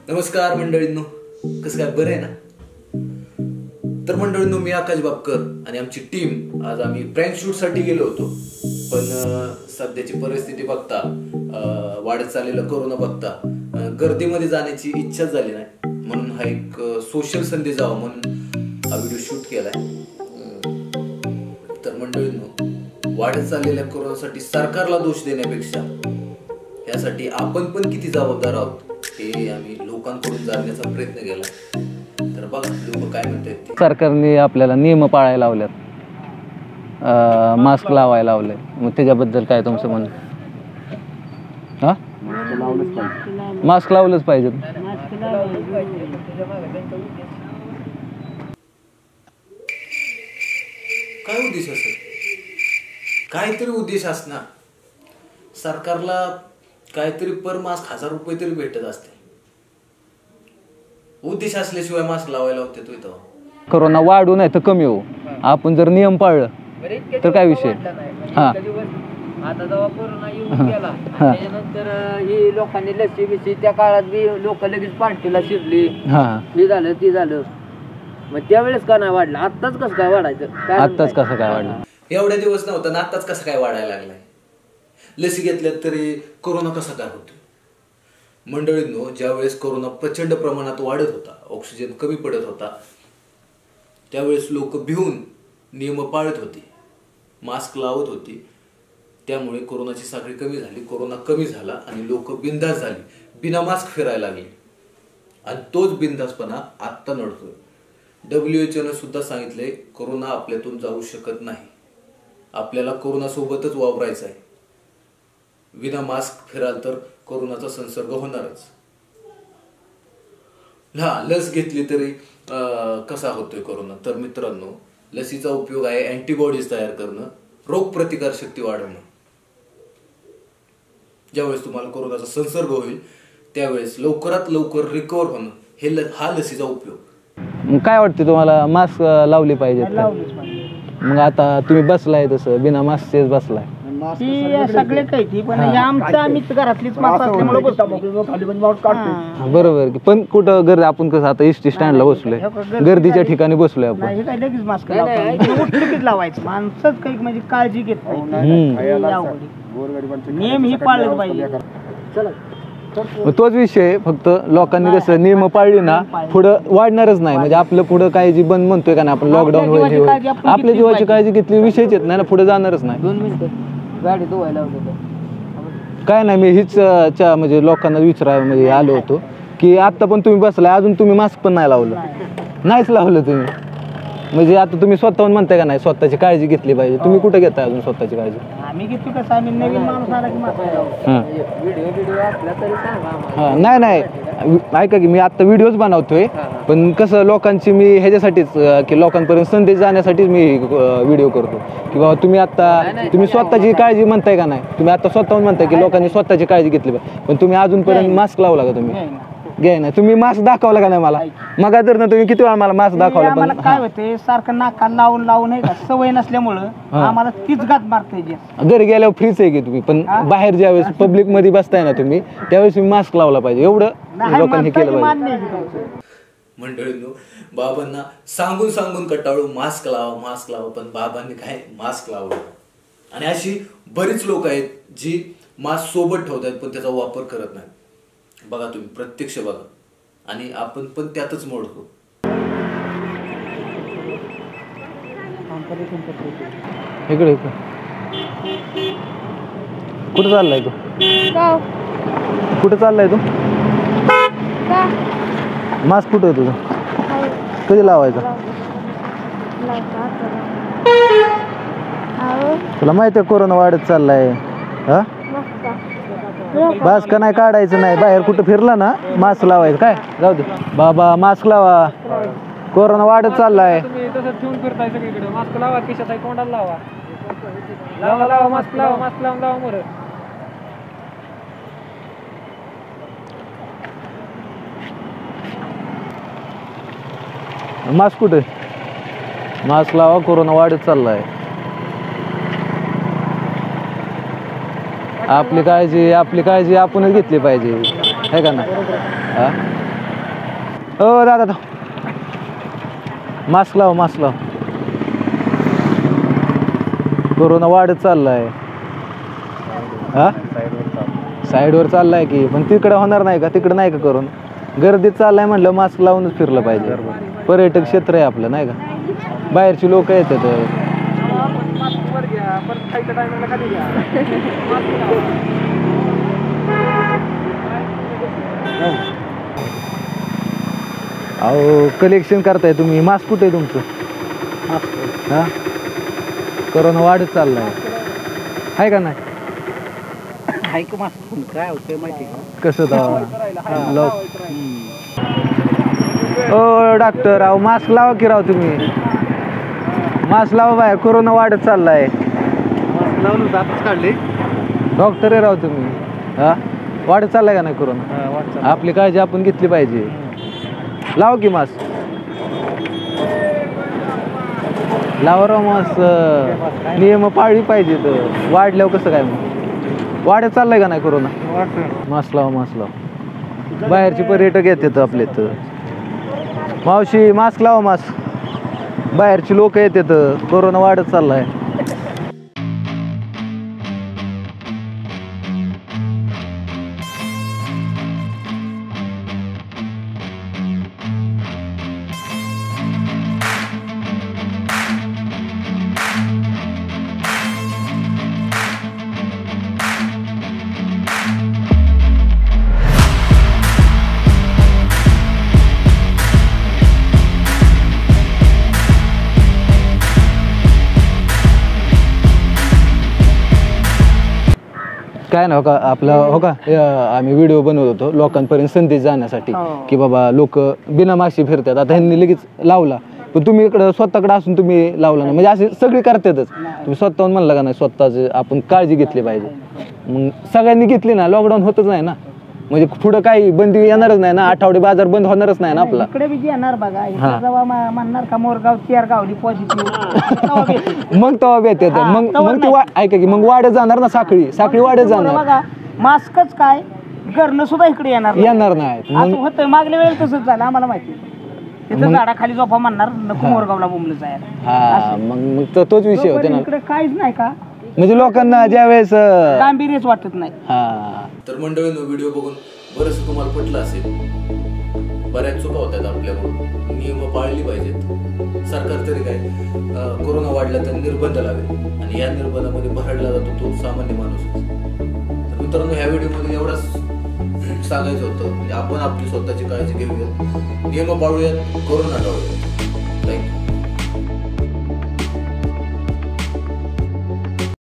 नमस्कार मंडळींनो, कसं काय बरं आहे ना? तर मंडळींनो, मी आकाश बापकर आणि आमची टीम आज आम्ही प्रँक शूट साठी गेलो होतो. पण सध्याची परिस्थिती बघता, वाढत चाललेला कोरोना बघता गर्दीमध्ये जाण्याची इच्छा झाली नाही. म्हणून हा एक सोशल संदेश जावा म्हणून हा व्हिडिओ शूट केलाय. तर मंडळींनो, वाढत चाललेल्या कोरोनासाठी सरकारला दोष देण्यापेक्षा यासाठी आपण पण किती जबाबदार आहोत हे आम्ही लोकांकडून जाणण्याचा प्रयत्न केला. तर बघा लोक काय म्हणतात. सरकारने आपल्याला नियम पाळायला लावल्यात, मास्क लावायला लावले. मग त्याच्याबद्दल काय तुमचं म्हणणं? हा, मास्क लावलंच पाहिजे. काय उद्देश असेल? काहीतरी उद्देश असणार. सरकारला काहीतरी पर मास्क 1000 रुपये तरी भेटत असते. उद्देश असल्याशिवाय मास्क लावायला होते तो इथं. कोरोना वाढू नाही तर कमी होऊ, आपण जर नियम पाळलं तर काय विषय. हा, आता जेव्हा कोरोना येऊन गेला त्याच्यानंतर ही लोकांनी लसी बिसी त्या काळात बी लोक लगेच पार्टीला शिरली, हे झालं ते झालं. मग त्यावेळेस का नाही वाढलं? आत्ताच कसं काय वाढायचं? आत्ताच कसं काय वाढलं? एवढ्या दिवस नव्हतं ना, आत्ताच कसं काय वाढायला लागलाय? लसी घेतल्यात तरी कोरोना कसा काय होतो? मंडळींनो, ज्यावेळेस कोरोना प्रचंड प्रमाणात वाढत होता, ऑक्सिजन कमी पडत होता, त्यावेळेस लोक भिवून नियम पाळत होते, मास्क लावत होती. त्यामुळे कोरोनाची साखळी कमी झाली, कोरोना कमी झाला आणि लोक बिंदास झाली, बिना मास्क फिरायला लागली. आणि तोच बिंदासपणा आत्ता नडतोय. WHO ने सुद्धा सांगितलंय कोरोना आपल्यातून जाऊ शकत नाही, आपल्याला कोरोना सोबतच वावरायचं आहे. विना मास्क फिराल तर कोरोनाचा संसर्ग होणारच. लस घेतली तरी कसा होतोय कोरोना? तर मित्रांनो, लसीचा उपयोग आहे अँटीबॉडीज तयार करणं, रोगप्रतिकार शक्ती वाढवणं. ज्यावेळेस तुम्हाला कोरोनाचा संसर्ग होईल त्यावेळेस लवकरात लवकर रिकवर होणं हा लसीचा उपयोग. काय वाटते तुम्हाला, मास्क लावली पाहिजे? मग आता तुम्ही बसलाय तसं बिना मास्कचेच बसलाय. सगळे काही पण आमचं घरातलीच मास्क असल्यामुळे बरोबर. पण कुठं गर्दी, आपण कसं आता एसटी स्टँडला बसलोय, गर्दीच्या ठिकाणी बसलोय आपण, लगेच मास्क लावायचं. माणसंच काही म्हणजे काळजी घेत नाही, नियम ही पाळले पाहिजे. तोच विषय, फक्त लोकांनी कसं नियम पाळली ना पुढं वाढणारच नाही. म्हणजे आपलं पुढं काय जी बंद म्हणतोय का नाही आपण, लॉकडाऊन होईल, आपल्या जीवाची काळजी घेतली विषयच येत नाही ना, पुढे जाणारच नाही. 2 मिनिटं गाडी धुवायला काय नाही, मी हीच म्हणजे लोकांना विचारायला म्हणजे आलो होतो की आता पण तुम्ही बसलाय, अजून तुम्ही मास्क पण नाही लावलं. नाहीच लावलं तुम्ही. म्हणजे आता तुम्ही स्वतःहून म्हणताय का नाही स्वतःची काळजी घेतली पाहिजे. तुम्ही कुठे घेताय अजून स्वतःची काळजी? आम्ही घेतो कसं, आम्ही नवीन माणूस आला की मास्क नाही नाही, ऐका की मी आता व्हिडिओज बनवतोय, पण कसं लोकांची मी ह्याच्यासाठीच की लोकांपर्यंत संदेश जाण्यासाठीच मी व्हिडिओ करतो की बाबा तुम्ही स्वतःची काळजी म्हणताय का नाही, तुम्ही आता स्वतःहून म्हणताय की लोकांनी स्वतःची काळजी घेतली पाहिजे, पण तुम्ही अजूनपर्यंत मास्क लावला का? तुम्ही घ्याय नाही, तुम्ही मास्क दाखवला का नाही मला? मग तर ना तुम्ही किती वेळा मला मास्क दाखवला, पण काय होते सारखं नाका लावून लावून सवय नसल्यामुळं आम्हाला तीच गाठ मारते. घरी गेल्यावर फ्रीच आहे की तुम्ही, पण बाहेर ज्यावेळेस पब्लिक मध्ये बसताय ना तुम्ही, त्यावेळेस तुम्ही मास्क लावला पाहिजे. एवढं लोकांनी केलं पाहिजे. मंडळींनो, बाबांना सांगून सांगून कटाळू मास्क लावा, पण बाबांनी काय मास्क लावलं. आणि अशी बरीच लोक आहेत जी मास्क सोबत ठेवतात पण त्याचा वापर करत नाहीत. बघा तुम्ही, प्रत्यक्ष बघा, आणि आपण पण त्यातच मोडतो. इकडे कुठं चाललाय तू? कुठं चाललाय तू? मास्क कुठं आहे तुझं? कधी लावायचा? तुला माहिती आहे कोरोना वाढत चाललाय? हा, मास्क नाही काढायचं नाही, बाहेर कुठं फिरला ना मास्क लावायचं. काय जाऊ दे बाबा, मास्क लावा, कोरोना वाढत चाललाय. ठेवून फिरताय सगळीकडे. मास्क लावा, खिशात आहे तोंडाला लावा, लावा मास्क लावा, मास्क लावून लावा. बरं, मास्क कुठे? मास्क लावा, कोरोना वाढत चाललाय. आपली काळजी आपणच घेतली पाहिजे, है का ना? हो दादा मास्क लाव मास्क लाव. कोरोना वाढत चाललाय. हा साईडवर चाललाय की, पण तिकडे होणार नाही का? तिकडे नाही का कोरोना? गर्दीत चाललाय म्हटलं मास्क लावूनच फिरलं पाहिजे. पर्यटक क्षेत्र आहे आपलं नाही का? बाहेरची लोक येतात. अहो कलेक्शन करताय तुम्ही. मास्क कुठे आहे तुमचं? हा कोरोना वाढत चाललाय आहे का नाही? काय होतंय माहिती कसं ओ डॉक्टर अहो मास्क लावा की राव तुम्ही. मास्क लावा बाहेर, कोरोना वाढत चाललाय. लावून दातच काढले. डॉक्टर आहे राव तुम्ही. हा वाढत चाललाय का नाही कोरोना? आपली काळजी आपण घेतली पाहिजे. लावा की मास्क लावा राव. मास्क नियम पाळली पाहिजे. तर वाढल्यावर कसं काय मग? वाढत चाललाय का नाही कोरोना? मास्क लावा मास्क लावा. बाहेरचे पर्यटक येतात आपले तर. मावशी मास्क लावा मास्क. बाहेरची लोक येतात. कोरोना वाढत चाललाय. काय ना हो का आपलं हो का आम्ही व्हिडिओ बनवत होतो लोकांपर्यंत संदेश जाण्यासाठी की बाबा लोक बिना मास्क फिरतात. आता ह्यांनी लगेच लावला, पण तुम्ही इकडं स्वतःकडे असून तुम्ही लावला नाही. म्हणजे असे सगळे करतातच. तुम्ही स्वतःहून म्हणला का नाही स्वतःच आपण काळजी घेतली पाहिजे. मग सगळ्यांनी घेतली ना, लॉकडाऊन होतच नाही ना. म्हणजे पुढं काही बंदी येणारच नाही ना. आठवडे बाजार बंद होणारच नाही ना आपला. इकडे बी येणार बघा. जेव्हा म्हणणार का मोरगाव गावली पॉझिटिव्ह मग तेव्हा भेट येतं. मग ते ऐका की मग वाढत जाणार ना. साखळी वाढत जाणार. बघा मास्कच काय करणं सुद्धा इकडे येणार नाही. असं होतं. मागल्या वेळेला तसंच झालं आम्हाला माहिती. तिथं झाडाखाली झोपा म्हणणार नको मोरगावला बोंबलं जायला. हा मग तोच विषय होता ना. इकडे काहीच नाही का, म्हणजे लोकांना ज्यावेळेस गांभीर्यच वाटत नाही. तर मंडळींनो व्हिडिओ बघून बरंच तुम्हाला पटलं असेल. बऱ्याच चुका होतात आपल्याकडून. नियम पाळली पाहिजेत. सरकार तरी काय कोरोना वाढला तर निर्बंध लावेल आणि या निर्बंधामध्ये भरडला जातो तो सामान्य माणूस. तर मित्रांनो ह्या व्हिडिओमध्ये एवढंच सांगायचं होतं. आपण आपली स्वतःची काळजी घेऊयात, नियम पाळूयात, कोरोना टाळूयात.